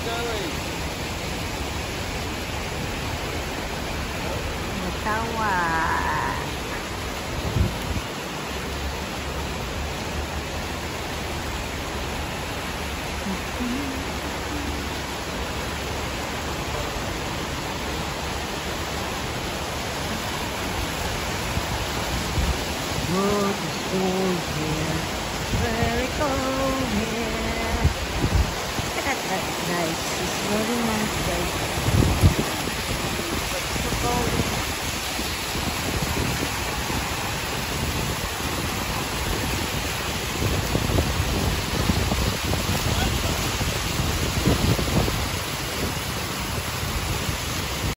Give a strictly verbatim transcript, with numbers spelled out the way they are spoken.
going. Tawa. World is cold here, very cold here. Nice, it's very nice, guys.